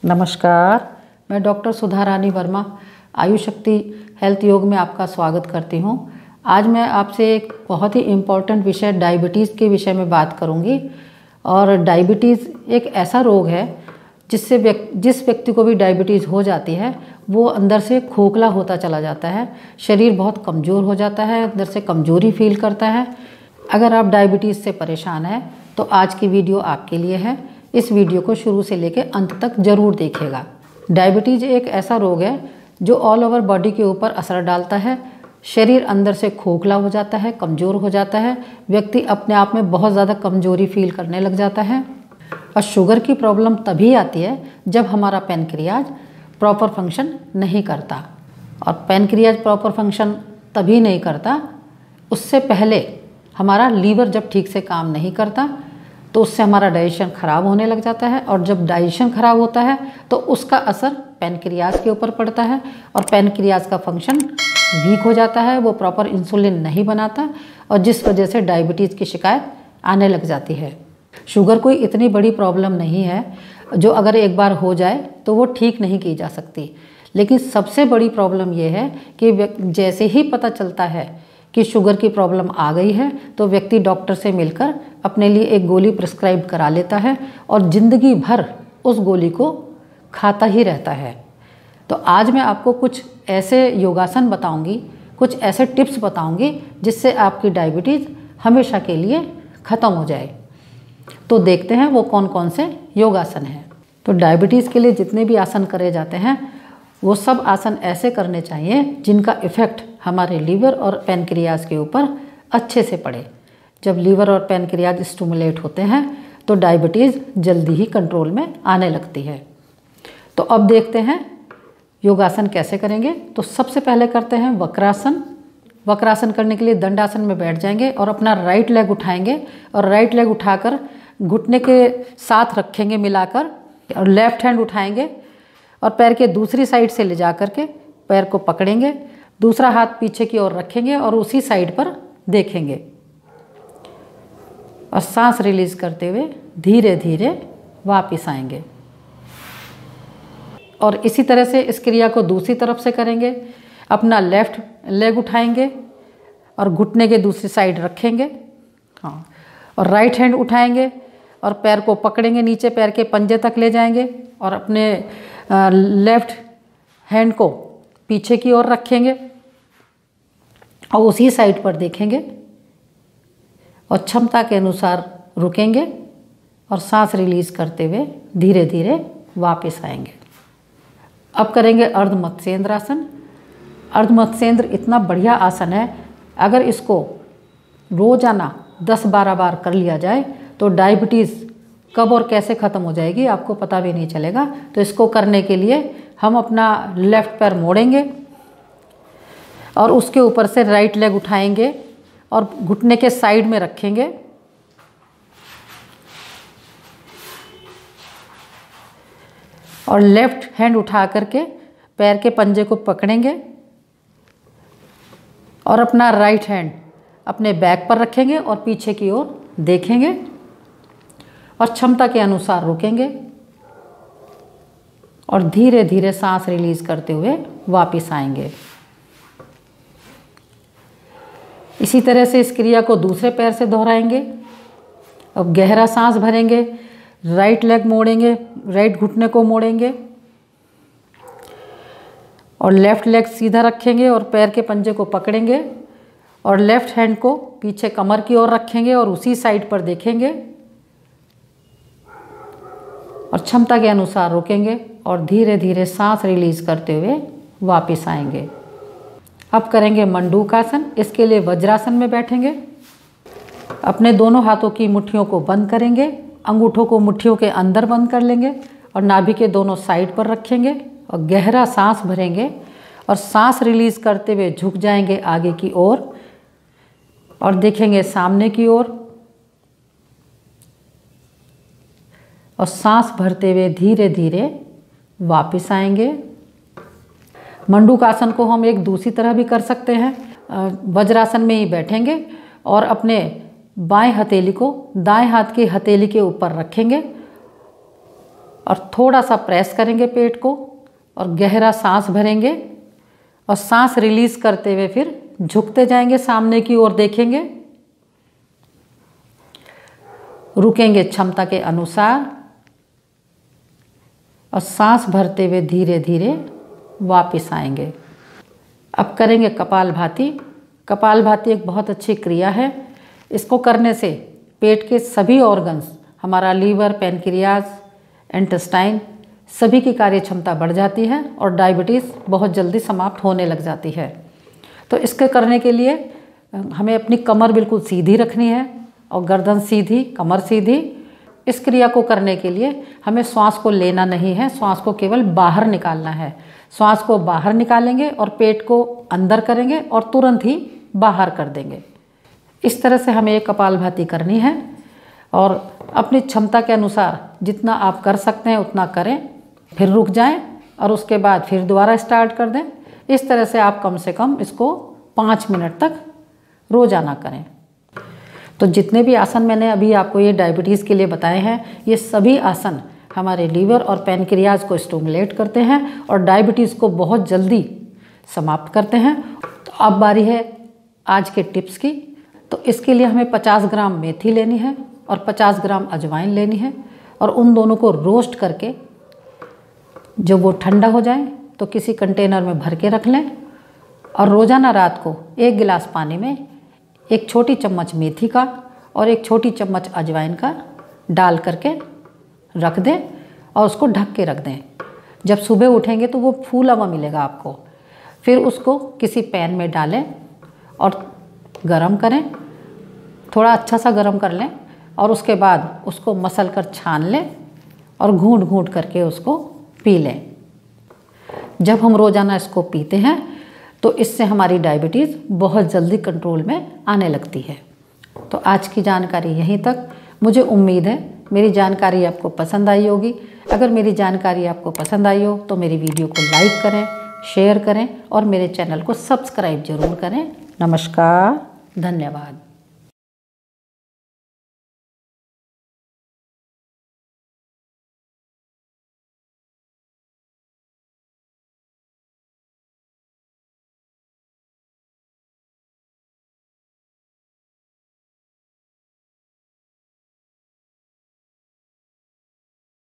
नमस्कार, मैं doctor Sudha Rani Verma Ayush Shakti Health योग में आपका स्वागत करती हूँ। आज मैं आपसे एक बहुत ही इम्पॉर्टेंट विषय डायबिटीज़ के विषय में बात करूँगी। और डायबिटीज़ एक ऐसा रोग है जिस व्यक्ति को भी डायबिटीज़ हो जाती है वो अंदर से खोखला होता चला जाता है, शरीर बहुत कमज़ोर हो जाता है, अंदर से कमज़ोरी फील करता है। अगर आप डायबिटीज़ से परेशान हैं तो आज की वीडियो आपके लिए है। इस वीडियो को शुरू से लेकर अंत तक ज़रूर देखिएगा। डायबिटीज़ एक ऐसा रोग है जो ऑल ओवर बॉडी के ऊपर असर डालता है। शरीर अंदर से खोखला हो जाता है, कमज़ोर हो जाता है, व्यक्ति अपने आप में बहुत ज़्यादा कमज़ोरी फील करने लग जाता है। और शुगर की प्रॉब्लम तभी आती है जब हमारा पैनक्रियाज प्रॉपर फंक्शन नहीं करता। और पैनक्रियाज प्रॉपर फंक्शन तभी नहीं करता, उससे पहले हमारा लीवर जब ठीक से काम नहीं करता तो उससे हमारा डाइजेशन ख़राब होने लग जाता है। और जब डाइजेशन ख़राब होता है तो उसका असर पैनक्रियाज के ऊपर पड़ता है और पैनक्रियाज का फंक्शन वीक हो जाता है, वो प्रॉपर इंसुलिन नहीं बनाता और जिस वजह से डायबिटीज़ की शिकायत आने लग जाती है। शुगर कोई इतनी बड़ी प्रॉब्लम नहीं है जो अगर एक बार हो जाए तो वो ठीक नहीं की जा सकती, लेकिन सबसे बड़ी प्रॉब्लम ये है कि जैसे ही पता चलता है कि शुगर की प्रॉब्लम आ गई है तो व्यक्ति डॉक्टर से मिलकर अपने लिए एक गोली प्रिस्क्राइब करा लेता है और ज़िंदगी भर उस गोली को खाता ही रहता है। तो आज मैं आपको कुछ ऐसे योगासन बताऊंगी, कुछ ऐसे टिप्स बताऊंगी जिससे आपकी डायबिटीज़ हमेशा के लिए ख़त्म हो जाए। तो देखते हैं वो कौन कौन से योगासन हैं। तो डायबिटीज़ के लिए जितने भी आसन करे जाते हैं वो सब आसन ऐसे करने चाहिए जिनका इफ़ेक्ट हमारे लीवर और पैनक्रियाज के ऊपर अच्छे से पड़े। जब लीवर और पैनक्रियाज स्टिमुलेट होते हैं तो डायबिटीज़ जल्दी ही कंट्रोल में आने लगती है। तो अब देखते हैं योगासन कैसे करेंगे। तो सबसे पहले करते हैं वक्रासन। वक्रासन करने के लिए दंडासन में बैठ जाएंगे और अपना राइट लेग उठाएंगे और राइट लेग उठाकर घुटने के साथ रखेंगे मिलाकर और लेफ्ट हैंड उठाएंगे और पैर के दूसरी साइड से ले जा करके पैर को पकड़ेंगे, दूसरा हाथ पीछे की ओर रखेंगे और उसी साइड पर देखेंगे और सांस रिलीज करते हुए धीरे धीरे वापस आएंगे। और इसी तरह से इस क्रिया को दूसरी तरफ से करेंगे। अपना लेफ्ट लेग उठाएंगे और घुटने के दूसरी साइड रखेंगे, हाँ, और राइट हैंड उठाएंगे और पैर को पकड़ेंगे, नीचे पैर के पंजे तक ले जाएंगे और अपने लेफ्ट हैंड को पीछे की ओर रखेंगे और उसी साइड पर देखेंगे और क्षमता के अनुसार रुकेंगे और सांस रिलीज करते हुए धीरे धीरे वापस आएंगे। अब करेंगे अर्ध मत्स्येंद्रासन। अर्ध मत्स्येंद्र इतना बढ़िया आसन है, अगर इसको रोजाना 10-12 बार कर लिया जाए तो डायबिटीज़ कब और कैसे ख़त्म हो जाएगी आपको पता भी नहीं चलेगा। तो इसको करने के लिए हम अपना लेफ़्ट पैर मोड़ेंगे और उसके ऊपर से राइट लेग उठाएंगे और घुटने के साइड में रखेंगे और लेफ़्ट हैंड उठा करके पैर के पंजे को पकड़ेंगे और अपना राइट हैंड अपने बैक पर रखेंगे और पीछे की ओर देखेंगे और क्षमता के अनुसार रुकेंगे और धीरे धीरे सांस रिलीज करते हुए वापस आएंगे। इसी तरह से इस क्रिया को दूसरे पैर से दोहराएंगे। अब गहरा सांस भरेंगे, राइट लेग मोड़ेंगे, राइट घुटने को मोड़ेंगे और लेफ्ट लेग सीधा रखेंगे और पैर के पंजे को पकड़ेंगे और लेफ्ट हैंड को पीछे कमर की ओर रखेंगे और उसी साइड पर देखेंगे और क्षमता के अनुसार रुकेंगे और धीरे धीरे सांस रिलीज करते हुए वापस आएंगे। अब करेंगे मंडूकासन। इसके लिए वज्रासन में बैठेंगे, अपने दोनों हाथों की मुट्ठियों को बंद करेंगे, अंगूठों को मुट्ठियों के अंदर बंद कर लेंगे और नाभि के दोनों साइड पर रखेंगे और गहरा सांस भरेंगे और सांस रिलीज करते हुए झुक जाएंगे आगे की ओर और देखेंगे सामने की ओर और सांस भरते हुए धीरे धीरे वापस आएंगे। मंडूकासन को हम एक दूसरी तरह भी कर सकते हैं। वज्रासन में ही बैठेंगे और अपने बाएं हथेली को दाएं हाथ की हथेली के ऊपर रखेंगे और थोड़ा सा प्रेस करेंगे पेट को और गहरा सांस भरेंगे और सांस रिलीज करते हुए फिर झुकते जाएंगे, सामने की ओर देखेंगे, रुकेंगे क्षमता के अनुसार और सांस भरते हुए धीरे धीरे वापस आएंगे। अब करेंगे कपालभाति। कपालभाति एक बहुत अच्छी क्रिया है। इसको करने से पेट के सभी ऑर्गन्स, हमारा लीवर, पैनक्रियाज, इंटेस्टाइन, सभी की कार्य क्षमता बढ़ जाती है और डायबिटीज़ बहुत जल्दी समाप्त होने लग जाती है। तो इसके करने के लिए हमें अपनी कमर बिल्कुल सीधी रखनी है और गर्दन सीधी, कमर सीधी। इस क्रिया को करने के लिए हमें श्वास को लेना नहीं है, श्वास को केवल बाहर निकालना है। श्वास को बाहर निकालेंगे और पेट को अंदर करेंगे और तुरंत ही बाहर कर देंगे। इस तरह से हमें एक कपालभाति करनी है और अपनी क्षमता के अनुसार जितना आप कर सकते हैं उतना करें, फिर रुक जाएं और उसके बाद फिर दोबारा स्टार्ट कर दें। इस तरह से आप कम से कम इसको 5 मिनट तक रोज़ाना करें। तो जितने भी आसन मैंने अभी आपको ये डायबिटीज़ के लिए बताए हैं, ये सभी आसन हमारे लीवर और पैनक्रियाज को स्टिमुलेट करते हैं और डायबिटीज़ को बहुत जल्दी समाप्त करते हैं। तो अब बारी है आज के टिप्स की। तो इसके लिए हमें 50 ग्राम मेथी लेनी है और 50 ग्राम अजवाइन लेनी है और उन दोनों को रोस्ट करके जब वो ठंडा हो जाए तो किसी कंटेनर में भर के रख लें और रोज़ाना रात को 1 गिलास पानी में 1 छोटी चम्मच मेथी का और 1 छोटी चम्मच अजवाइन का डाल करके रख दें और उसको ढक के रख दें। जब सुबह उठेंगे तो वो फूला हुआ मिलेगा आपको। फिर उसको किसी पैन में डालें और गरम करें, थोड़ा अच्छा सा गरम कर लें और उसके बाद उसको मसल कर छान लें और घूंट घूंट करके उसको पी लें। जब हम रोज़ाना इसको पीते हैं तो इससे हमारी डायबिटीज़ बहुत जल्दी कंट्रोल में आने लगती है। तो आज की जानकारी यहीं तक। मुझे उम्मीद है मेरी जानकारी आपको पसंद आई होगी। अगर मेरी जानकारी आपको पसंद आई हो तो मेरी वीडियो को लाइक करें, शेयर करें और मेरे चैनल को सब्सक्राइब जरूर करें। नमस्कार, धन्यवाद।